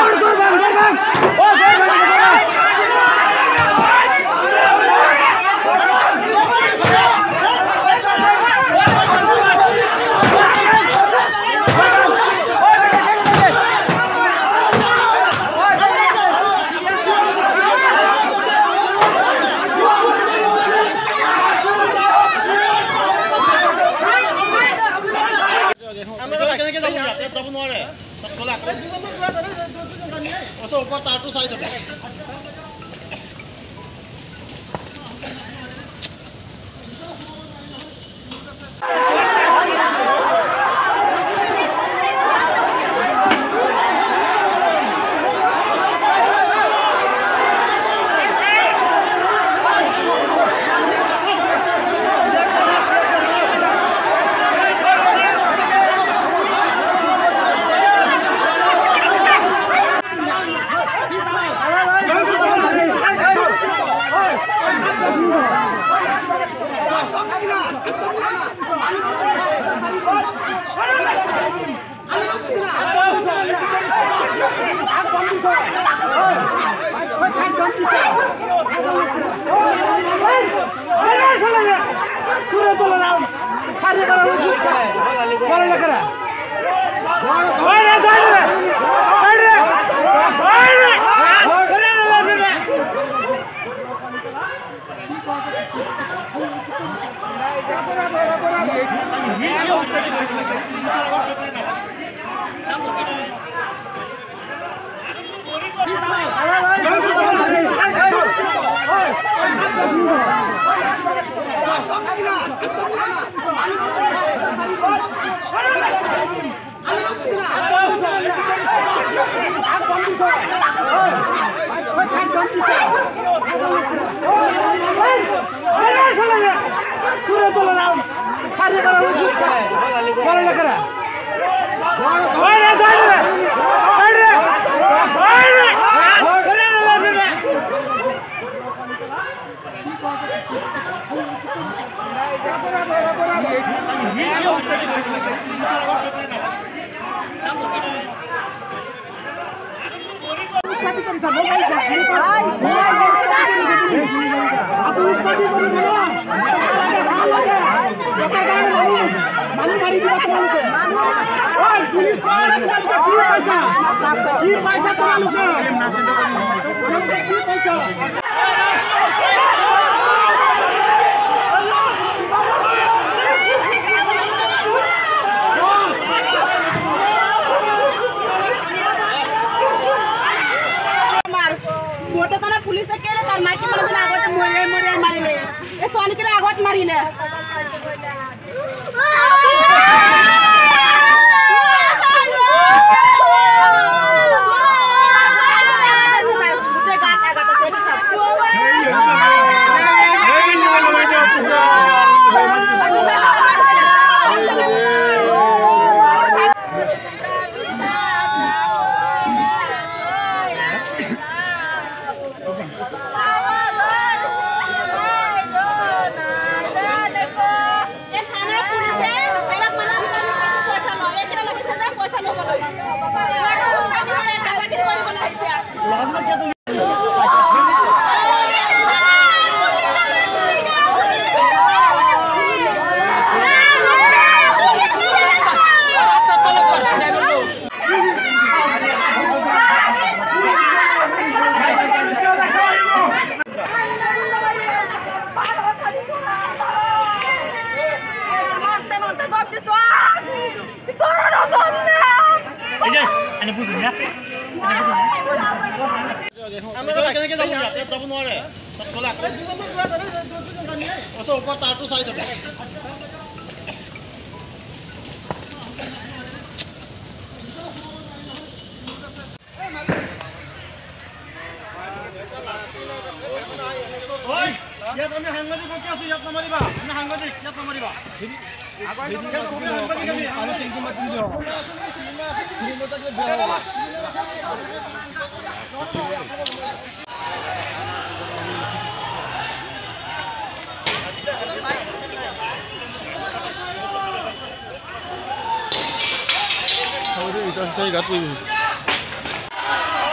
Saya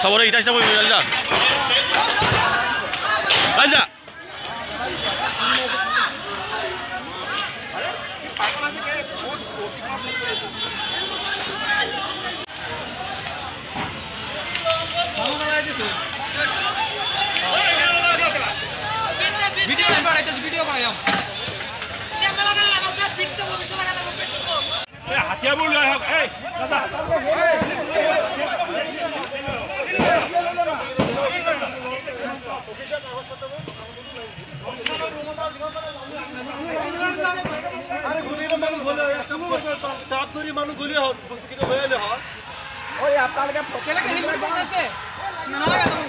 सबरे इता इता जा आजा वीडियो बनाया हाथिया बोल रहा है ए दादा अरे गुलीला मानु गोले ताप दोरी मानु गोले हो किने होयले हो और आप ताल के केला के हिल में से ना लगा तुम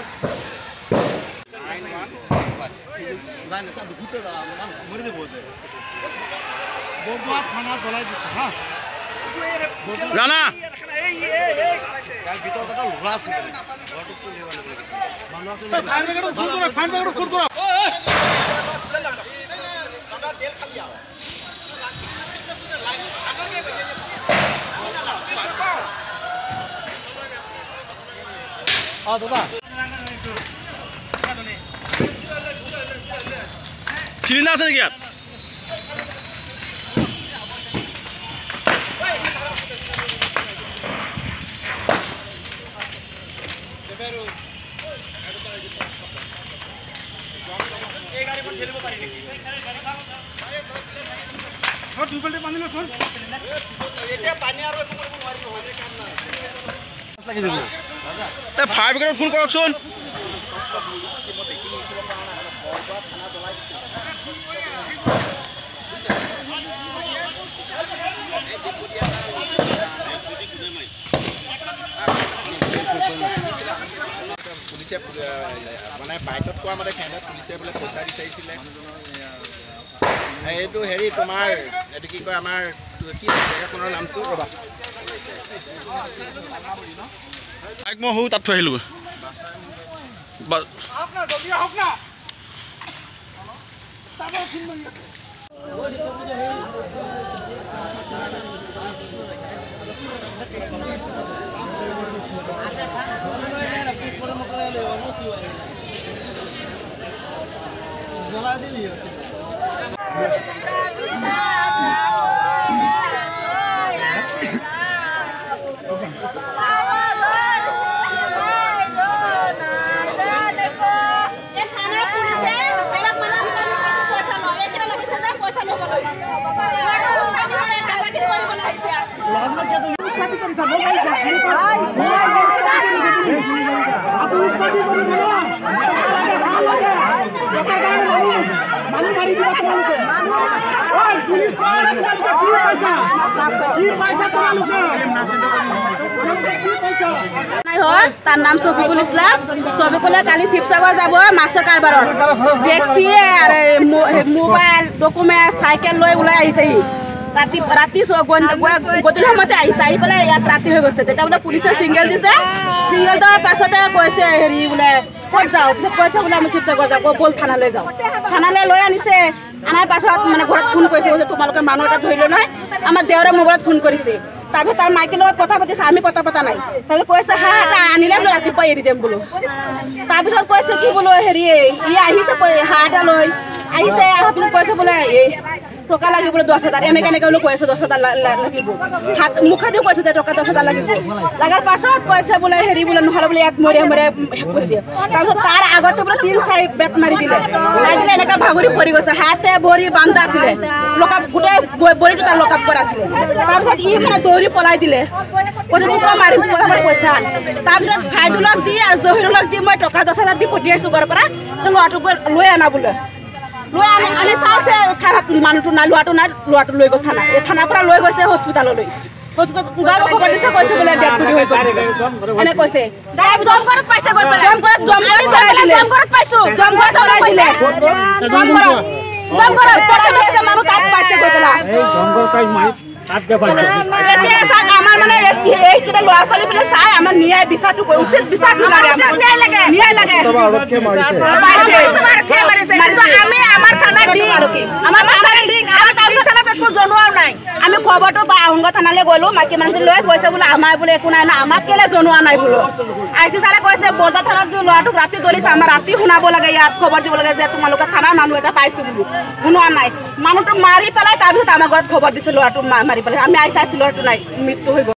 91 लाइन का दुखते मर दे बोसे बोबा खाना बोलाई दिस हां राणा কাল ভিতর কথা লড়া আছে ঘরটুক তো লেবা লাগে মানুষ আছে ফাইন ব্যাগটো ফুল করো ফাইন ব্যাগটো ফুল করো দাদা তেল খালি आओ आ दादा सिलिंडर আছে নাকি यार এই গাড়ি पर খেলব পারি নাকি আর দুই বালতি পানি লছন এটা পানি আর একটু করব মারি হবে কাম না লাগি দেব তে ফায়ার ব্রিগেড ফোন করকছুন পুলিশে মানে বাইকত কোৱা মতে খেনে পুলিশে বলে পইচা দিছাইছিলে এইটো হেৰি তোমাৰ এটো কি কয় আমাৰ কি জেগাখনৰ নামটো ৰবা বাইক মই হু তাত থৈ আহিলো আপনা জলদি আহক না তাবা ফোন মাৰি জলা দিলি তার নাম শফিকুল ইসলাম শফিকুলে কালি শিবসাগর যাব মাছৰ কাৰবাৰত ট্যাক্সি আর মোবাইল ডকুমেন্ট সাইকেল লৈ ওলাই আহিছেহি ৰাতি গধূলি সময়তে আহিছে আহি পেলাই ইয়াত ৰাতি হৈ গৈছে তেতিয়া বোলে পুলিচে সিঙ্গেল দিছে সিঙ্গেল দিয়াৰ পাছতে কৈছে হেৰি বোলে ক'ত যাওঁ কৈছে বোলে আমি শিৱসাগৰ যাওঁ ব'ল থানালৈ যাওঁ থানালৈ লৈ আনিছে আনাৰ পাছত মানে ঘৰত ফোন কৰিছে কৈছে তোমালোকে মানুহ এটা ধৰিলে নহয় আমাৰ দেউৰে মোবাইলত ফোন কৰিছে তাৰপিছত তাৰ মাইকীৰ লগত কথা পাতিছে আমি কথা পতা নাই তাৰপিছত কৈছে হা এটা আনিলে বোলে ৰাতিপুৱা এৰি দিম বোলো তাৰপিছত কৈছে কি বোলো হেৰি ই আহিছে হাঁহ এটা লৈ আহিছে অহাৰ পিছত কৈছে বোলে টকা লাগিব 10,000 এনেকে এনেকে বোলো কৈছে 10,000 লাগিব হাত মুখাদিও কৈছে টকা 10,000 লাগিব লাগাৰ পাছত কৈছে বোলে হেৰি বোলে নহলে বোলে ইয়াত মৰে মৰে কৰি দিয়ে তাৰপিছত তাৰ আগতে বোলে 3-4 বেট মাৰি দিলে এনেকা ভাগৰি পৰি গৈছে হাতে ভৰি বান্ধা আছিলে লকাপ গোটেই বৰিটো তাৰ লকাপ কৰা আছিলে তাৰপিছত ই মানে দৌৰি পলাই দিলে কৈছে তোক মাৰিম পইচা তাৰপিছত সাইদুলক দি আৰু জহিৰুলক দি মই টকা 10,000 দি পঠিয়াইছো ঘৰৰ পৰা ল'ৰাটোক লৈ আনা বোলে লৈ আনি চাইছে থানাত মানুহটো নাই ল'ৰাটো লৈ গ'ল থানা এই থানাৰ পৰা লৈ গৈছে হস্পিটাললৈ গাঁৱৰ খবৰ দিছে কৈছে বোলে ডেড বডি হৈ গ'ল এনে কৈছে জমঘৰত পাইছে গৈ পেলাই জমঘৰত পাইছো জমঘৰত ওলাই দিলে জমঘৰত পৰাই দিছে মানুহ তাত পাইছে গৈ পেলাই এই জমঘৰ পাই মাৰি তাত গে পাইছে এতিয়া চাক আমাৰ মানে এই কিটা ল'ৰা ছোৱালী পিনে চাই আমাৰ ন্যায় বিচাৰটো উচিত বিচাৰটো লাগে ন্যায় লাগে আমি আমাৰ থানাত দি আমাৰ থানাত একো জনোৱাও নাই আমি খবৰটো পাই আহুংগ থানালৈ গ'লো মাইকী মানুহটো লৈ কৈছে বোলে আমাৰ বোলে একো নাই না আমাক কেলে জনোৱা নাই বোলো আইচি ছাৰে কৈছে বৰদা থানাত ল'ৰাটোক ৰাতি ধৰিছে আমাৰ ৰাতি শুনাব লাগে ইয়াত খবৰ দিব লাগে যে তোমালোকে থানাৰ মানুহ এটা পাইছোঁ বোলো শুনোৱা নাই মানুহটো মাৰি পেলাই তাৰপিছত আমাৰ ঘৰত খবৰ দিছে ল'ৰাটো মাৰি পেলাই আমি আইচি ল'ৰাটো নাই মৃত্যু হৈ গ'ল